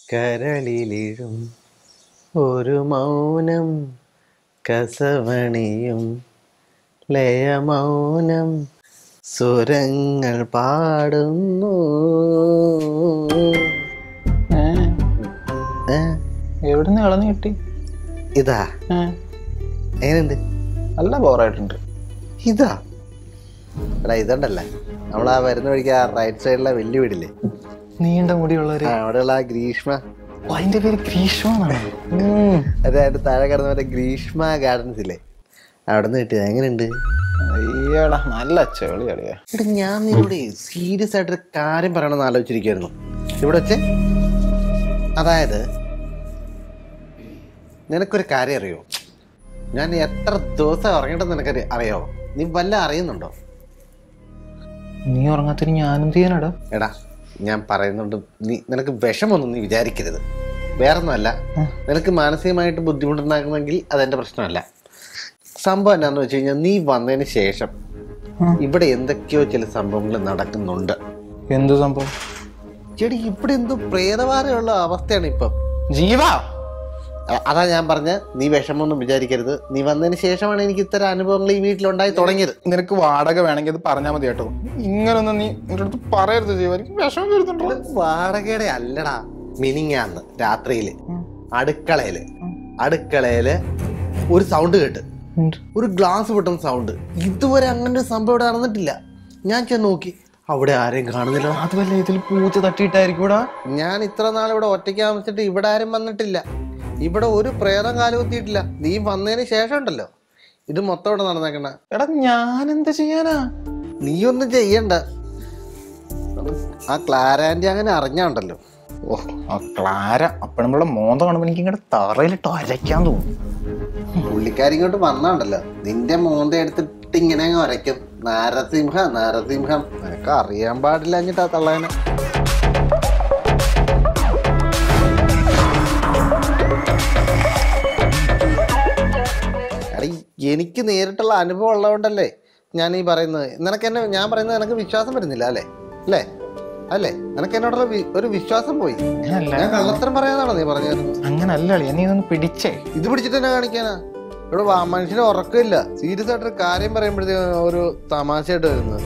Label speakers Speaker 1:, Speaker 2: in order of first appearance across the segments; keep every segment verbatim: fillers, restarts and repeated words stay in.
Speaker 1: കരളിലിഴും ഒരു മൗനം കസവണിയും ലയമൗനം സ്വരങ്ങൾ പാടുന്നു.
Speaker 2: എവിടുന്ന് കളഞ്ഞു കിട്ടി?
Speaker 1: ഇതാ എങ്ങനെയുണ്ട്?
Speaker 2: നല്ല ബോറായിട്ടുണ്ട്.
Speaker 1: ഇതാ എടാ ഇതുണ്ടല്ലേ നമ്മളാ വരുന്ന വഴിക്ക് ആ റൈറ്റ് സൈഡിലെ വലിയ വീടില്ലേ,
Speaker 2: നീണ്ട മുടിയുള്ളവര്,
Speaker 1: അവിടെയുള്ള ആ ഗ്രീഷ്മ,
Speaker 2: അതിന്റെ പേര് ഗ്രീഷ്മ.
Speaker 1: അതെ, അതിന്റെ താഴെ കിടന്ന മറ്റേ ഗ്രീഷ്മ ഗാർഡൻസ് ഇല്ലേ, അവിടെ നിന്ന് കിട്ടിയത്. എങ്ങനെയുണ്ട്?
Speaker 2: അയ്യടാ നല്ല ചെളി കളിയാ.
Speaker 1: എടാ ഞാൻ ഇവിടെ സീരിയസ് ആയിട്ടൊരു കാര്യം പറയണമെന്ന് ആലോചിച്ചിരിക്കുകയായിരുന്നു ഇവിടെ വെച്ച്. അതായത് നിനക്കൊരു കാര്യം അറിയോ? ഞാൻ എത്ര ദിവസം ഉറങ്ങിട്ടെന്ന് നിനക്ക് അറിയാവോ? നീ വല്ല അറിയുന്നുണ്ടോ?
Speaker 2: നീ ഉറങ്ങാത്തൊരു ഞാനും ചെയ്യാനടാ.
Speaker 1: എടാ ഞാൻ പറയുന്നുണ്ട്, നീ നിനക്ക് വിഷമൊന്നും നീ വിചാരിക്കരുത്. വേറൊന്നുമല്ല, നിനക്ക് മാനസികമായിട്ട് ബുദ്ധിമുട്ടുണ്ടാക്കുമെങ്കിൽ അതെന്റെ പ്രശ്നമല്ല. സംഭവം എന്താണെന്ന് വെച്ച് കഴിഞ്ഞാൽ, നീ വന്നതിന് ശേഷം ഇവിടെ എന്തൊക്കെയോ ചില സംഭവങ്ങൾ നടക്കുന്നുണ്ട്.
Speaker 2: എന്ത് സംഭവം?
Speaker 1: ചേടി ഇവിടെ എന്തോ പ്രേതവാരമുള്ള അവസ്ഥയാണ് ഇപ്പം.
Speaker 2: ജീവ,
Speaker 1: അതാ ഞാൻ പറഞ്ഞ, നീ വിഷമമൊന്നും വിചാരിക്കരുത്. നീ വന്നതിന് ശേഷമാണ് എനിക്ക് ഇത്തരം അനുഭവങ്ങൾ ഈ വീട്ടിലുണ്ടായി തുടങ്ങിയത്.
Speaker 2: നിനക്ക് വാടക വേണമെങ്കിൽ അത് പറഞ്ഞാൽ മതി കേട്ടോ. ഇങ്ങനൊന്നും നീ എൻ്റെ അടുത്ത് പറയരുത് ജീവ, എനിക്ക് വിഷമം വരുന്നുണ്ടോ.
Speaker 1: വാടകയുടെ അല്ലടാ, മിനിങ്ങാന്ന് രാത്രിയില് അടുക്കളയില് അടുക്കളയില് ഒരു സൗണ്ട് കേട്ട്, ഒരു ഗ്ലാസ് പൊട്ടുന്ന സൗണ്ട്. ഇതുവരെ അങ്ങനെ ഒരു സംഭവം ഇവിടെ നടന്നിട്ടില്ല. ഞാൻ ചെന്ന് നോക്കി, അവിടെ ആരെയും കാണുന്നില്ല.
Speaker 2: അതുവല്ല ഇതിൽ പൂച്ച തട്ടിയിട്ടായിരിക്കും ഇവിടെ.
Speaker 1: ഞാൻ ഇത്ര നാൾ ഇവിടെ ഒറ്റയ്ക്ക് താമസിച്ചിട്ട് ഇവിടെ ആരും വന്നിട്ടില്ല. ഇവിടെ ഒരു പ്രേതം കാലുകുത്തിയിട്ടില്ല. നീ വന്നതിന് ശേഷം ഉണ്ടല്ലോ ഇത് മൊത്തം ഇവിടെ നടന്നേക്കണ.
Speaker 2: എടാ ഞാൻ എന്താ ചെയ്യാനാ?
Speaker 1: നീ ഒന്നും ചെയ്യണ്ട. ആ ക്ലാരാൻറ്റി അങ്ങനെ അറിഞ്ഞാണ്ടല്ലോ.
Speaker 2: ഓ ആ ക്ലാര അപ്പഴമ്പുള്ള മോന്ത കാണുമ്പോ എനിക്ക് ഇങ്ങോട്ട് തറയിലിട്ട് അരയ്ക്കാൻ തോന്നും.
Speaker 1: പുള്ളിക്കാരി ഇങ്ങോട്ട് വന്നാണ്ടല്ലോ, നിന്റെ മോന്ത എടുത്തിട്ട് ഇങ്ങനെ അങ്ങ് വരയ്ക്കും. നരസിംഹ നരസിംഹം നിനക്ക് അറിയാൻ പാടില്ല എന്നിട്ടാ തള്ളേനെ. എടാ എനിക്ക് നേരിട്ടുള്ള അനുഭവം ഉള്ളതുകൊണ്ടല്ലേ ഞാൻ ഈ പറയുന്നത്. നിനക്ക് എന്നെ ഞാൻ പറയുന്നത് നിനക്ക് വിശ്വാസം വരുന്നില്ല അല്ലേ? അല്ലേ അല്ലേ നിനക്ക് എന്നോടുള്ള ഒരു വിശ്വാസം പോയി. ഞാൻ കള്ളത്തരം പറയാനാണോ നീ പറഞ്ഞത്?
Speaker 2: അങ്ങനല്ല, നീ ഇതൊന്ന് പിടിച്ചേ.
Speaker 1: ഇത് പിടിച്ചിട്ട് എന്നെ കാണിക്കാനാ? ഇവിടെ മനുഷ്യന് ഉറക്കമില്ല. സീരിയസ് ആയിട്ടൊരു കാര്യം പറയുമ്പോഴത്തേക്കും ഒരു തമാശയായിട്ട് വരുന്നത്.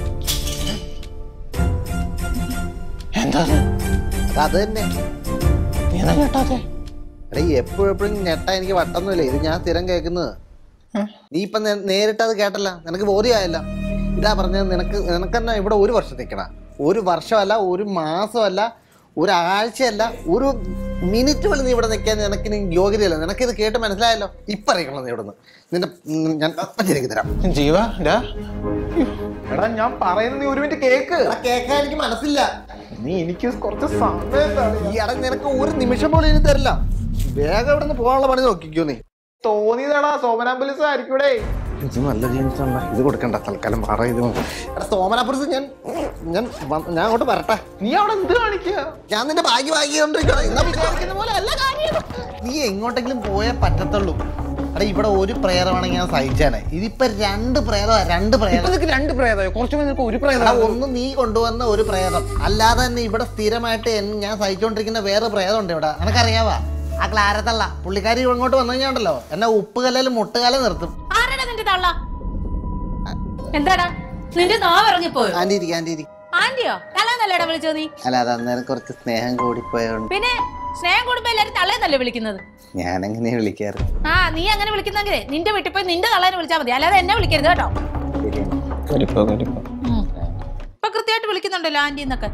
Speaker 2: എന്താ
Speaker 1: അത് തന്നെ. എടാ എപ്പോഴും എപ്പോഴും ഞെട്ടാ എനിക്ക് വട്ടൊന്നുമില്ല. ഇത് ഞാൻ സ്ഥിരം കേൾക്കുന്നത്. നീ ഇപ്പൊ നേരിട്ട് അത് കേട്ടല്ല, നിനക്ക് ബോധ്യമായല്ല. ഇതാ പറഞ്ഞത്, നിനക്ക് നിനക്കെന്നാ ഇവിടെ ഒരു വർഷം നിൽക്കണ? ഒരു വർഷമല്ല, ഒരു മാസമല്ല, ഒരാഴ്ചയല്ല, ഒരു മിനിറ്റ് പോലും നീ ഇവിടെ നിൽക്കാൻ നിനക്ക് നീ യോഗ്യതയല്ല. നിനക്കിത് കേട്ട് മനസ്സിലായല്ലോ. ഇപ്പൊ അറിയിക്കണം നീ ഇവിടുന്ന്. നിന്റെ ഞാൻ അപ്പം ശരിക്ക് തരാം.
Speaker 2: ജീവ എടാ ഞാൻ പറയുന്നത് നീ ഒരു മിനിറ്റ് കേക്ക്.
Speaker 1: കേൾക്കാൻ എനിക്ക് മനസ്സില്ല.
Speaker 2: നീ എനിക്ക് കുറച്ച് സമയം
Speaker 1: ഈ അടങ്ങ് നിനക്ക് ഒരു നിമിഷം പോലും ഇനി തരില്ല. വേഗം ഇവിടെ നിന്ന് പോകാനുള്ള പണി നോക്കിക്കോ. നീ
Speaker 2: തോന്നിയതാടാ, സോമനാംബുലിസ് ആയിരിക്കൂടെ.
Speaker 1: ഇത് നല്ല ജീൻസാണ്, ഇത് കൊടുക്കണ്ട തൽക്കാലം. പറയുന്നത് സോമനാപുരത്ത് ഞാൻ ഞാൻ ഞാൻ അങ്ങോട്ട് വരട്ടെ.
Speaker 2: നീ അവിടെ എന്ത് കാണിക്കുക?
Speaker 1: ഞാൻ നിന്റെ ഭാഗ്യ ഭാഗ്യം പോലെ അല്ല കാര്യം. നീ എങ്ങോട്ടെങ്കിലും പോയേ പറ്റത്തുള്ളൂ. എടാ ഇവിടെ ഒരു പ്രേതമാണെങ്കിൽ ഞാൻ സഹിച്ചാനെ. ഇതിപ്പോ രണ്ട് പ്രേതം രണ്ട് പ്രേതം
Speaker 2: രണ്ട് പ്രേതം കുറച്ച് ഒരു പ്രേതം.
Speaker 1: ഒന്ന് നീ കൊണ്ടുവന്ന ഒരു പ്രേതം അല്ലാതെ തന്നെ ഇവിടെ സ്ഥിരമായിട്ട് ഞാൻ സഹിച്ചോണ്ടിരിക്കുന്ന വേറെ പ്രേതം ഉണ്ട് ഇവിടെ. നിനക്കറിയാവാ? ആ ക്ലാരത്തള്ള പുള്ളിക്കാരി ഇങ്ങോട്ട് വന്നു കഴിഞ്ഞാണ്ടല്ലോ എന്നെ ഉപ്പുകല്ലിൽ മുട്ടുകാലം നിർത്തും.
Speaker 3: എന്താടാ നിന്റെ നാവിറങ്ങിപ്പോയോ?
Speaker 1: ആന്റി ഇരിക്കും ആന്റി ഇരിക്കും.
Speaker 3: ആന്റിയോ? തലേന്നല്ലേടാ വിളിച്ചോ നീ?
Speaker 1: അല്ല അത് അന്നേരം കുറച്ച് സ്നേഹം കൂടിപ്പോയോണ്ട്.
Speaker 3: പിന്നെ സ്നേഹം കൂടുമ്പോ എല്ലാരും തലേന്നല്ലേ വിളിക്കുന്നത്?
Speaker 1: ഞാൻ എങ്ങനെയാ വിളിക്കാറ്?
Speaker 3: ആ നീ അങ്ങനെ വിളിക്കുന്നെങ്കിലേ നിന്റെ വീട്ടിൽ പോയി നിന്റെ തള്ളേനെ വിളിച്ചാൽ മതി, അല്ലാതെ എന്നെ വിളിക്കരുത് കേട്ടോ. ഇപ്പൊ കൃത്യമായിട്ട് വിളിക്കുന്നുണ്ടല്ലോ ആന്റി എന്നൊക്കെ.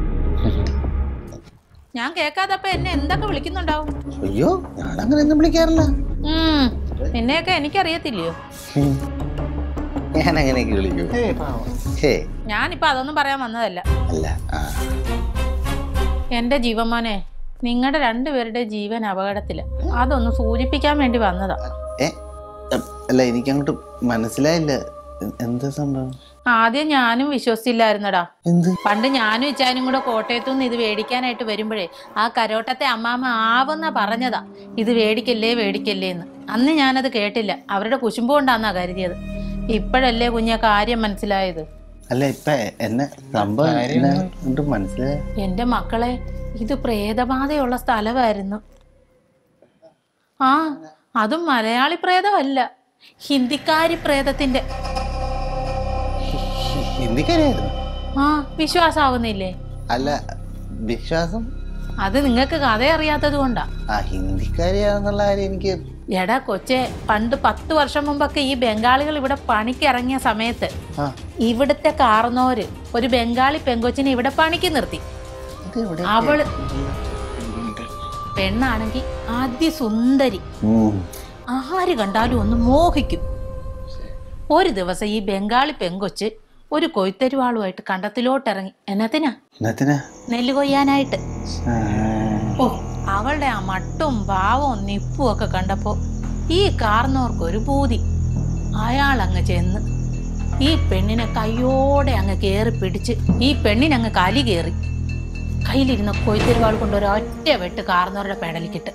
Speaker 3: ഞാൻ കേൾക്കാതപ്പോ എന്നെ എന്തൊക്കെ വിളിക്കുന്നുണ്ടാവും.
Speaker 1: അയ്യോ ഞാൻ അങ്ങനെ ഒന്നും വിളിക്കാറില്ല.
Speaker 3: ഉം നിന്നെയൊക്കെ എനിക്കറിയത്തില്ലയോ?
Speaker 1: ഞാൻ അങ്ങനെയൊക്കെ വിളിക്കൂ.
Speaker 3: ഞാനിപ്പോ അതൊന്നും പറയാൻ വന്നതല്ല.
Speaker 1: അല്ല
Speaker 3: എന്റെ ജീവന്മാനെ, നിങ്ങളുടെ രണ്ടുപേരുടെ ജീവൻ അപകടത്തില്, അതൊന്ന് സൂചിപ്പിക്കാൻ വേണ്ടി വന്നതാ.
Speaker 1: അല്ല എനിക്ക് അങ്ങോട്ട് മനസ്സിലായില്ല. എന്താ സംഭവം?
Speaker 3: ആദ്യം ഞാനും വിശ്വസിച്ചില്ലായിരുന്നടാ.
Speaker 1: എന്ത്?
Speaker 3: പണ്ട് ഞാനും ഇച്ചാനും കൂടെ കോട്ടയത്തു നിന്ന് ഇത് മേടിക്കാനായിട്ട് വരുമ്പോഴേ ആ കരോട്ടത്തെ അമ്മാമ്മ ആവുന്ന പറഞ്ഞതാ ഇത് വേടിക്കല്ലേ വേടിക്കല്ലേ എന്ന്. അന്ന് ഞാനത് കേട്ടില്ല, അവരുടെ കുശുമ്പ് കൊണ്ടാന്നാ കരുതിയത്. ഇപ്പോഴല്ലേ കുഞ്ഞ കാര്യം മനസ്സിലായത്.
Speaker 1: അല്ല ഇപ്പൊ എന്നെ സംഭവം മനസ്സിലായ
Speaker 3: എന്റെ മക്കളെ ഇത് പ്രേതബാധയുള്ള സ്ഥലമായിരുന്നു. ആ അതും മലയാളി പ്രേതമല്ല, ഹിന്ദിക്കാരി പ്രേതത്തിന്റെ.
Speaker 1: ഹിന്ദിക്കാരിയായിരുന്നു?
Speaker 3: ആ വിശ്വാസാവുന്നില്ലേ?
Speaker 1: അല്ല വിശ്വാസം
Speaker 3: അത് നിങ്ങൾക്ക് കഥ അറിയാത്തത് കൊണ്ടാ.
Speaker 1: ആ ഹിന്ദിക്കാരിയാണെന്നുള്ള കാര്യം എനിക്ക്.
Speaker 3: എടാ കൊച്ചെ, പണ്ട് പത്ത് വർഷം മുമ്പൊക്കെ ഈ ബംഗാളികൾ ഇവിടെ പണിക്ക് ഇറങ്ങിയ സമയത്ത് ഇവിടുത്തെ കാർന്നോര് ഒരു ബംഗാളി പെങ്കൊച്ചിനെ ഇവിടെ പണിക്ക് നിർത്തി. അവള് പെണ്ണാണെങ്കിൽ അതിസുന്ദരി, ആര് കണ്ടാലും ഒന്ന് മോഹിക്കും. ഒരു ദിവസം ഈ ബംഗാളി പെങ്കൊച്ച് ഒരു കൊയ്ത്തരുവാളുമായിട്ട് കണ്ടത്തിലോട്ടിറങ്ങി. എന്നത്തിനാ? നെല്ല് കൊയ്യാനായിട്ട്. ഓ അവളുടെ ആ മട്ടും ഭാവവും നിപ്പും ഒക്കെ കണ്ടപ്പോ ഈ കാർന്നോർക്കൊരു പൂതി. അയാൾ അങ്ങ് ചെന്ന് ഈ പെണ്ണിനെ കയ്യോടെ അങ്ങ് കേറി പിടിച്ച് ഈ പെണ്ണിനങ്ങ് കലി കേറി കയ്യിലിരുന്ന കൊയ്ത്തരുവാൾ കൊണ്ട് ഒരൊറ്റ വെട്ട് കാർന്നോരുടെ പെടലിക്കിട്ട്.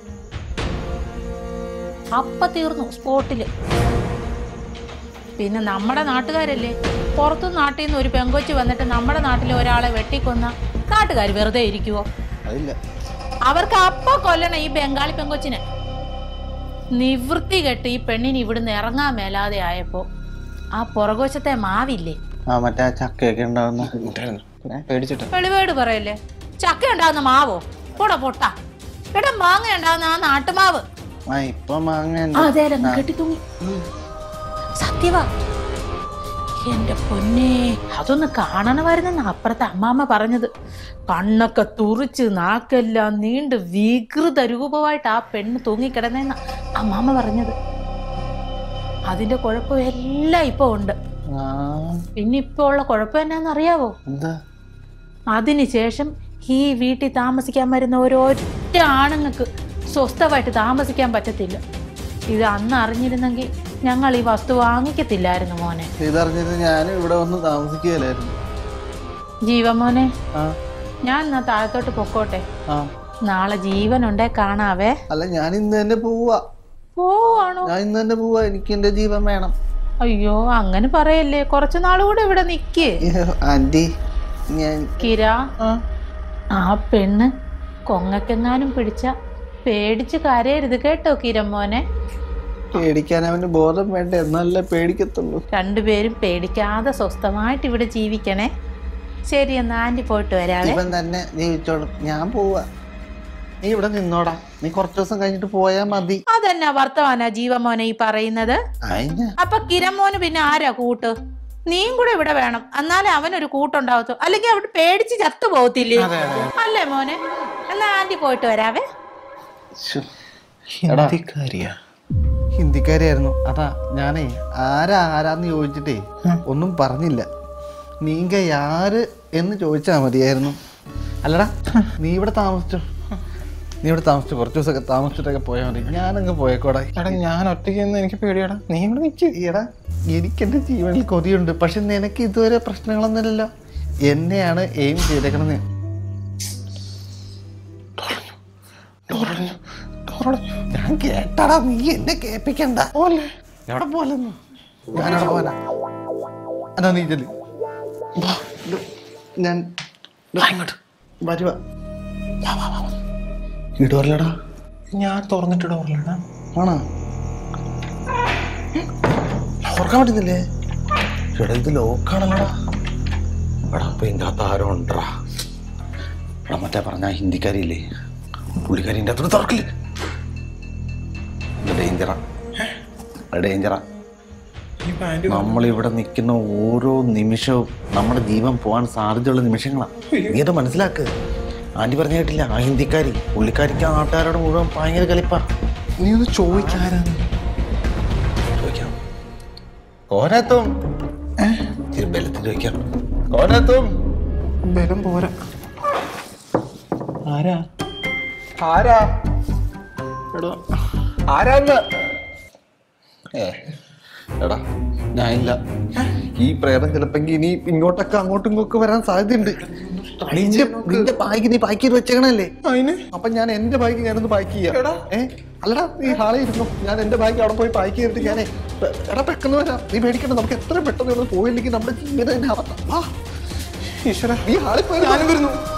Speaker 3: അപ്പ തീർന്നു സ്പോട്ടില്. പിന്നെ നമ്മുടെ നാട്ടുകാരല്ലേ, പുറത്തു നാട്ടിൽ നിന്ന് ഒരു പെങ്കൊച്ച് വന്നിട്ട് നമ്മുടെ നാട്ടിലെ ഒരാളെ വെട്ടിക്കൊന്ന നാട്ടുകാർ വെറുതെ ഇരിക്കുവോ? അവർക്ക് അപ്പ കൊല്ലണം ഈ ബംഗാളി പെങ്കൊച്ചിനെ. നിവൃത്തി കെട്ട് ഈ പെണ്ണിന് ഇവിടുന്ന് ഇറങ്ങാൻ മേലാതെ ആയപ്പോ ആ പുറകോശത്തെ മാവില്ലേ,
Speaker 1: ചക്കയൊക്കെ
Speaker 3: വെളിവേട് പറയല്ലേ, ചക്ക ഉണ്ടാകുന്ന മാവോ? പൊട പൊട്ട എടാ, മാങ്ങ ഉണ്ടാകുന്ന ആ നാട്ടുമാവ്. അതേലങ്ങ് കെട്ടി തൂങ്ങി. സത്യവാ എന്റെ പൊന്നെ, അതൊന്ന് കാണണമായിരുന്നെന്ന് അപ്പുറത്തെ അമ്മാമ്മ പറഞ്ഞത്. കണ്ണൊക്കെ തുറിച്ച് നാക്കെല്ലാം നീണ്ട് വികൃത രൂപമായിട്ട് ആ പെണ്ണ് തൂങ്ങിക്കിടന്നെന്ന അമ്മാമ്മ പറഞ്ഞത്. അതിന്റെ കുഴപ്പം എല്ലാം ഇപ്പൊ ഉണ്ട്. പിന്നെ ഇപ്പൊ ഉള്ള കുഴപ്പം എന്നാന്നറിയാവോ? അതിനുശേഷം ഈ വീട്ടിൽ താമസിക്കാൻ വരുന്ന ഒരൊറ്റ ആണുങ്ങൾക്ക് സ്വസ്ഥമായിട്ട് താമസിക്കാൻ പറ്റത്തില്ല. ഇത് അന്ന് അറിഞ്ഞിരുന്നെങ്കിൽ ഞങ്ങൾ ഈ വസ്തു വാങ്ങിക്കത്തില്ലായിരുന്നു മോനെ.
Speaker 1: ഇതറിഞ്ഞിട്ട് ഞാനും ഇവിടെ വന്ന് താമസിക്കുകയല്ലായിരുന്നു.
Speaker 3: ജീവൻ മോനെ, ഞാൻ എന്നാ താഴത്തോട്ട് പൊക്കോട്ടെ, നാളെ ജീവനുണ്ടേ കാണാവേ.
Speaker 1: അല്ല ഞാൻ ഇന്ന് തന്നെ പോവാ.
Speaker 3: പോവാണോ?
Speaker 1: ഞാൻ ഇന്ന് തന്നെ പോവാ, എനിക്ക് എന്റെ ജീവൻ വേണം.
Speaker 3: അയ്യോ അങ്ങനെ പറയല്ലേ, കുറച്ചു നാളുകൂടെ ഇവിടെ നിക്ക്.
Speaker 1: ആന്റി
Speaker 3: കിര, ആ പെണ്ണ് കൊങ്ങക്കെങ്ങാനും പിടിച്ച പേടിച്ച് കരയരുത് കേട്ടോ കിരമോനെ.
Speaker 1: പേടിക്കാൻ അവന് ബോധം വേണ്ട, എന്നല്ലേ പേടിക്കത്തുള്ളൂ.
Speaker 3: രണ്ടുപേരും പേടിക്കാതെ സ്വസ്ഥമായിട്ട് ഇവിടെ ജീവിക്കണേ. ശരി എന്നാ ആന്റി പോയിട്ട് വരാവേ.
Speaker 1: ഇവൻ തന്നെ ജീവിച്ചോളും, ഞാൻ പോവാ. നീ ഇവിടെ നിന്നോടാ, നീ കുറച്ചു ദിവസം കഴിഞ്ഞിട്ട് പോയാ മതി.
Speaker 3: അതെന്നാ വർത്തമാനാ ജീവമോനെ ഈ പറയുന്നത്? അപ്പൊ കിരമോന് പിന്നെ ആരാ കൂട്ട്? നീയും കൂടെ ഇവിടെ വേണം, എന്നാലേ അവനൊരു കൂട്ടുണ്ടാവത്തു. അല്ലെങ്കിൽ അവിടെ പേടിച്ച് ചത്തു പോകത്തില്ലേ? അല്ലേ മോനെ? എന്നാ ആന്റി പോയിട്ട് വരാവേ.
Speaker 1: ഹിന്ദിക്കാരിയായിരുന്നു. അതാ ഞാനേ ആരാ ആരാന്ന് ചോദിച്ചിട്ടേ ഒന്നും പറഞ്ഞില്ല. നീങ്ക ആര് എന്ന് ചോദിച്ചാ മതിയായിരുന്നു. അല്ലടാ നീ ഇവിടെ താമസിച്ചോ, നീ ഇവിടെ താമസിച്ചു കുറച്ച് ദിവസമൊക്കെ താമസിച്ചിട്ടൊക്കെ പോയാൽ മതി. ഞാനങ്ങ് പോയേക്കോടാ.
Speaker 2: എടാ ഞാൻ ഒറ്റയ്ക്ക് എനിക്ക് പേടിയാടാ, നീ ഇവിടെ നിൽക്ക്.
Speaker 1: എടാ എനിക്കെന്റെ ജീവനിൽ കൊതിയുണ്ട്, പക്ഷെ നിനക്ക് ഇതുവരെ പ്രശ്നങ്ങളൊന്നുമില്ലല്ലോ. എന്നെയാണ് എയിം ചെയ്തേക്കണെന്ന്. ഞാൻ കേട്ടാടാ, നീ എന്നെ കേൾപ്പിക്കണ്ട. എവിടെ പോലെന്ന് ഞാനവിടെ പോലാ. എന്നാ നീ ചെല്ലു, ഞാൻ ഇങ്ങോട്ട് വരുവാ. ഇടൂർലടാ,
Speaker 2: ഞാൻ തുറന്നിട്ടിടൂർലടാ.
Speaker 1: ആണോ? ഓർക്കാൻ പറ്റുന്നില്ലേ? ചേട്ടാ ഇത് ലോക്കാണല്ലോടാ. എടാ അപ്പൊ ഇതിൻ്റെ അകത്ത് ആരോ ഉണ്ടടാ. എടാ മറ്റേ പറഞ്ഞ ഹിന്ദിക്കാരിയില്ലേ, പുള്ളിക്കാരിൻ്റെ അകത്തോട് തുറക്കില്ലേ? ഡേഞ്ചറാ, ഡേഞ്ചറാ. നമ്മളിവിടെ നിൽക്കുന്ന ഓരോ നിമിഷവും നമ്മുടെ ജീവൻ പോകാൻ സാധ്യതയുള്ള നിമിഷങ്ങളാണ്. നീ അത് മനസ്സിലാക്ക്. ആന്റി പറഞ്ഞ കേട്ടില്ല, ആ ഹിന്ദിക്കാരി പുള്ളിക്കാരിക്ക് ആ നാട്ടുകാരോട് മുഴുവൻ ഭയങ്കര കളിപ്പാ.
Speaker 2: നീ ഒന്ന് ചോദിക്കാരാണ്.
Speaker 1: ചോദിക്കാം. കോനത്തും ഇത്തിരി ബലത്തിൽ ചോദിക്കാം. കോനത്തും
Speaker 2: ബലം പോരാ. ആരാ ആരാ എടാ ആരാന്ന്?
Speaker 1: ഏ എടാ ഞാനില്ല. ഈ പ്രേതം ചിലപ്പോ ഇനി ഇങ്ങോട്ടൊക്കെ അങ്ങോട്ടും ഇങ്ങോട്ടും വരാൻ സാധ്യതയുണ്ട്. നിന്റെ ബാഗ് നീ പാക്ക് ചെയ്ത് വെച്ചേക്കണല്ലേ? അപ്പൊ ഞാൻ എന്റെ ബാഗ് ഞാനൊന്ന് പാക്ക് ചെയ്യാം. ഏ അല്ലടാ നീ ഹാളെ ഇരുന്നു, ഞാൻ എന്റെ ബാഗ് അവിടെ പോയി പാക്ക് ചെയ്തിട്ട് ഞാനേ എടാ പെട്ടെന്ന് വരാം, നീ പേടിക്കണ്ട. നമുക്ക് എത്ര പെട്ടെന്ന് ഇവിടെ പോയില്ലെങ്കിൽ നമ്മുടെ ജീവിതം തന്നെ അവസ്ഥ.
Speaker 2: ഈശ്വര
Speaker 1: നീ ആളിപ്പോയി
Speaker 2: ഞാനും വരുന്നു.